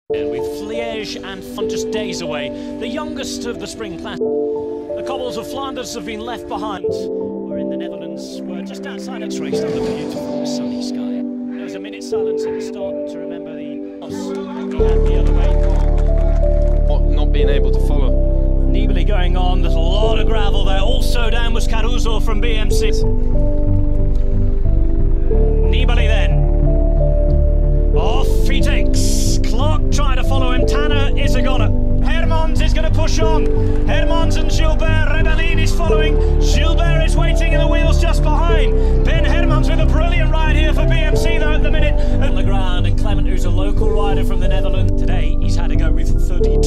With Liège and Fun just days away, the youngest of the spring class. The cobbles of Flanders have been left behind. We're in the Netherlands, we're just outside of Trieste under beautiful sunny sky. There was a minute's silence at the start to remember the loss he had the other way. Not being able to follow. Nibali going on, there's a lot of gravel there. Also down was Caruso from BMC. Nibali then. Off he takes. Clark trying to follow him. Tanner is a goner. Hermans is going to push on. Hermans and Gilbert. Rebellin is following. Gilbert is waiting in the wheels just behind. Ben Hermans with a brilliant ride here for BMC though at the minute. And Legrand and Clement, who's a local rider from the Netherlands. Today he's had to go with 30.